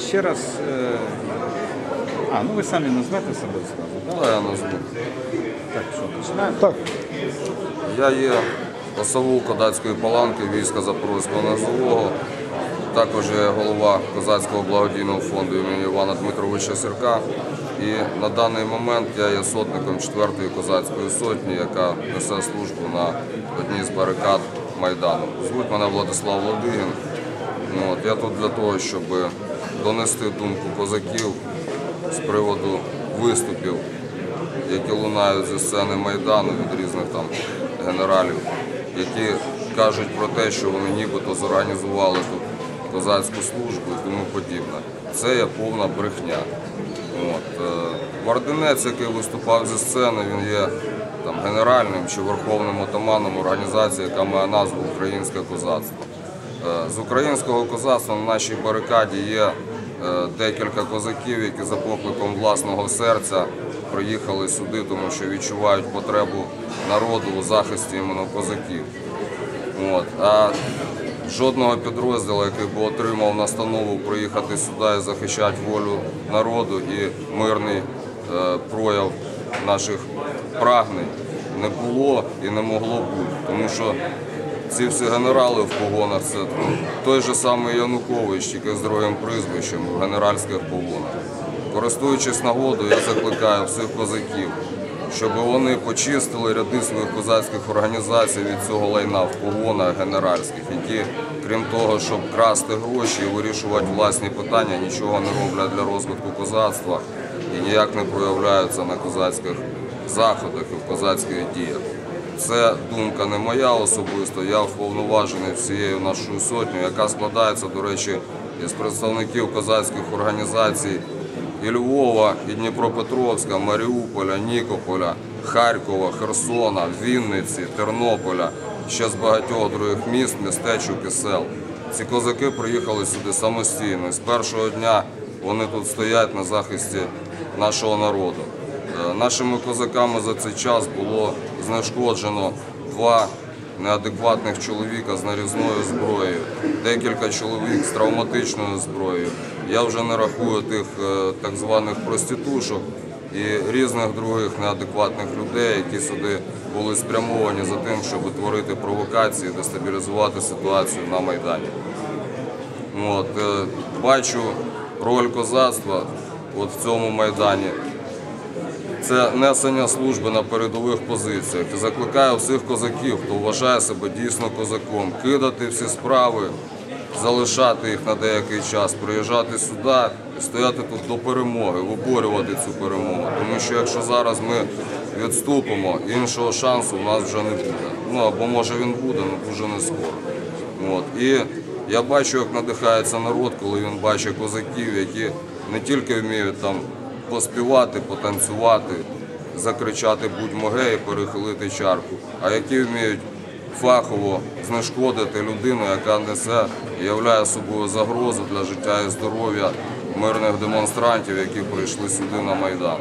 Ще раз, ну ви самі назвете себе зразу, так? Так, я назву. Так, що, починаємо? Так. Я є осавул Козацької паланки війська Запорозького низового. Також я голова Козацького благодійного фонду імені Івана Дмитровича Сірка. І на даний момент я є сотником 4-ї козацької сотні, яка несе службу на одній з барикад Майдану. Звуть мене Владислав Ладигін. Я тут для того, щоб донести думку козаків з приводу виступів, які лунають зі сцени Майдану від різних там генералів, які кажуть про те, що вони нібито зорганізували тут козацьку службу і тому подібне. Це є повна брехня. Вардинець, який виступав зі сцени, він є там генеральним чи верховним отаманом організації, яка має назву «Українське козацтво». З українського козацтва на нашій барикаді є декілька козаків, які за покликом власного серця приїхали сюди, тому що відчувають потребу народу у захисті іменно козаків. А жодного підрозділу, який би отримав настанову приїхати сюди і захищати волю народу і мирний прояв наших прагнень, не було і не могло бути. Тому що ці всі генерали в погонах – це той же самий Янукович, тільки з другим прізвищем, в генеральських погонах. Користуючись нагодою, я закликаю всіх козаків, щоб вони почистили ряди своїх козацьких організацій від цього лайна в погонах генеральських, які, крім того, щоб красти гроші і вирішувати власні питання, нічого не роблять для розвитку козацтва і ніяк не проявляються на козацьких заходах і в козацьких діях. Це думка не моя особисто, я вповноважений всією нашою сотнею, яка складається, до речі, із представників козацьких організацій і Львова, і Дніпропетровська, Маріуполя, Нікополя, Харкова, Херсона, Вінниці, Тернополя, ще з багатьох других міст, містечок і сел. Ці козаки приїхали сюди самостійно. З першого дня вони тут стоять на захисті нашого народу. Нашими козаками за цей час було знешкоджено 2 неадекватних чоловіка з нарізною зброєю, декілька чоловік з травматичною зброєю. Я вже не рахую тих так званих проститушок і різних других неадекватних людей, які сюди були спрямовані за тим, щоб творити провокації, дестабілізувати ситуацію на Майдані. Бачу роль козацтва в цьому Майдані. Це несення служби на передових позиціях. І закликаю всіх козаків, хто вважає себе дійсно козаком, кидати всі справи, залишати їх на деякий час, приїжджати сюди і стояти тут до перемоги, виборювати цю перемогу. Тому що якщо зараз ми відступимо, іншого шансу в нас вже не буде. Або може він буде, але дуже не скоро. І я бачу, як надихається народ, коли він бачить козаків, які не тільки вміють там поспівати, потанцювати, закричати «будьмо геї», перехилити чарку, а які вміють фахово знешкодити людину, яка несе і являє собою загрозу для життя і здоров'я мирних демонстрантів, які прийшли сюди на Майдан.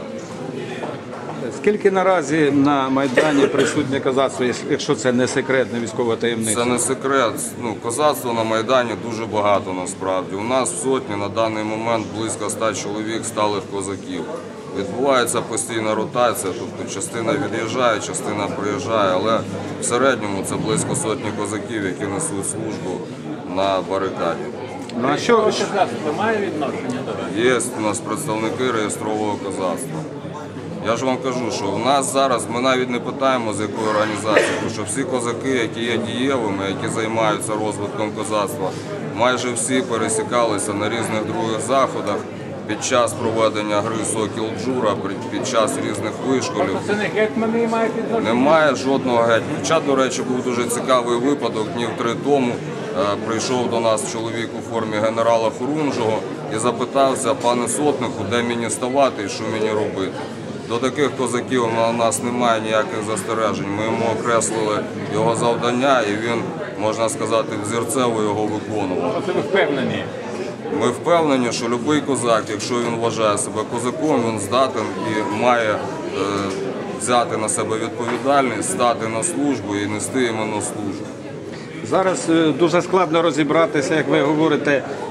Скільки наразі на Майдані присутнє козацтво, якщо це не секрет, не військова таємниця? Це не секрет. Козацтва на Майдані дуже багато насправді. У нас в сотні на даний момент близько 100 чоловік сталих козаків. Відбувається постійна ротація, тобто частина від'їжджає, частина приїжджає, але в середньому це близько сотні козаків, які несуть службу на барикаді. А що козацтво має відношення до вас? Є у нас представники реєстрового козацтва. Я ж вам кажу, що в нас зараз, ми навіть не питаємо, з якої організації, тому що всі козаки, які є дієвими, які займаються розвитком козацтва, майже всі пересікалися на різних других заходах під час проведення гри «Сокіл Джура», під час різних вишколів. Це не гетьмани мають відношення? Немає жодного гетьмана. Хоча, до речі, був дуже цікавий випадок, днів 3 тому прийшов до нас чоловік у формі генерала Хорунжого і запитався: пане сотнику, де мені ставати і що мені робити? До таких козаків у нас немає ніяких застережень. Ми йому окреслили його завдання і він, можна сказати, взірцево його виконував. Це ви впевнені? Ми впевнені, що будь-який козак, якщо він вважає себе козаком, він здатен і має взяти на себе відповідальність, стати на службу і нести іменно службу. Зараз дуже складно розібратися, як ви говорите,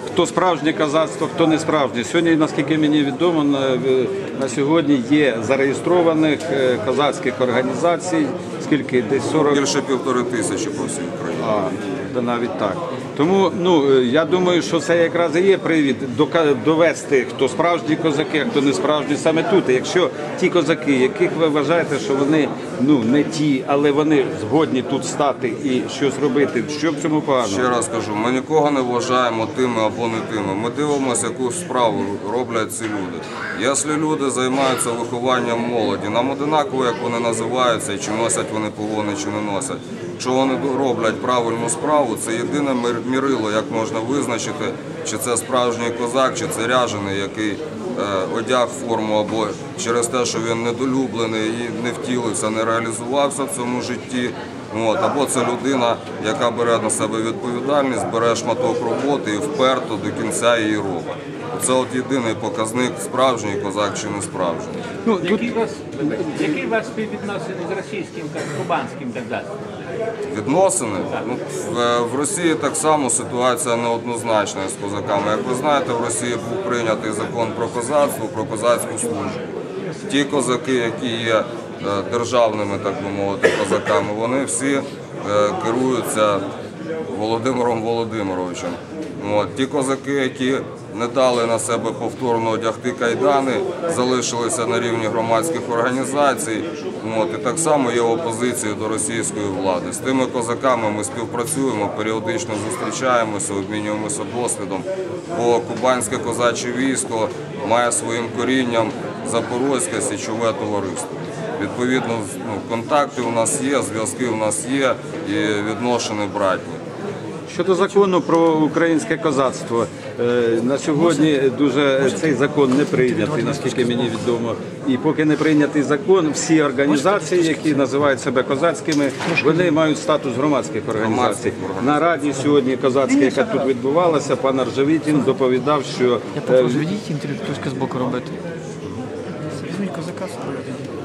хто справжнє козацтво, хто не справжнє. Сьогодні, наскільки мені відомо, на сьогодні є зареєстрованих козацьких організацій, скільки, десь 40... Більше 1500 по всій Україні. Та навіть так. Тому я думаю, що це якраз і є привід довести, хто справжні козаки, а хто не справжні саме тут. І якщо ті козаки, яких ви вважаєте, що вони не ті, але вони згодні тут стати і щось робити, що в цьому поганого? Ще раз кажу, ми нікого не вважаємо тими або не тими. Ми дивимося, яку справу роблять ці люди. Якщо люди займаються вихованням молоді, нам одинаково, як вони називаються, і чи носять вони погони, чи не носять. Якщо вони роблять правильну справу, це єдине мірило, як можна визначити, чи це справжній козак, чи це ряжений, який одяг форму, або через те, що він недолюблений і не втілився, не реалізувався в цьому житті. Або це людина, яка бере на себе відповідальність, бере шматок роботи і вперто до кінця її робить. Це от єдиний показник, справжній козак чи не справжній. Які у вас співвідносини з російським, кубанським козацтвом? Відносини? В Росії так само ситуація неоднозначна з козаками. Як ви знаєте, в Росії був прийнятий закон про козацтво, про козацьку службу. Ті козаки, які є державними, так би мовити, козаками, вони всі керуються Володимиром Володимировичем. Ті козаки, які не дали на себе повторно одягти кайдани, залишилися на рівні громадських організацій, і так само є опозиція до російської влади. З тими козаками ми співпрацюємо, періодично зустрічаємося, обмінюємося досвідом, бо кубанське козаче військо має своїм корінням Запорозьке січове товариство. Відповідно, контакти у нас є, зв'язки у нас є і відношення братні. Щодо закону про українське козацтво, на сьогодні дуже цей закон не прийнятий, наскільки мені відомо. І поки не прийнятий закон, всі організації, які називають себе козацькими, вони мають статус громадських організацій. На раді сьогодні козацькій, яка тут відбувалася, пан Аржавітін доповідав, що... Я попрошу, ведіть інтерв'ю, хтось з боку робити. Візьміть козака з собою.